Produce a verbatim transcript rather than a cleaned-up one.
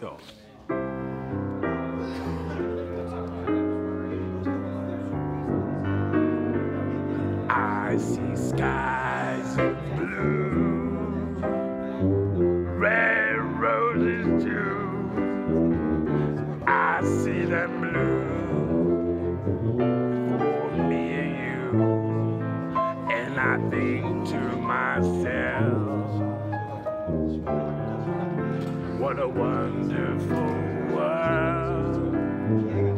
Yo. I see skies of blue, red roses too. I see them blue for me and you, and I think to myself, what a wonderful world.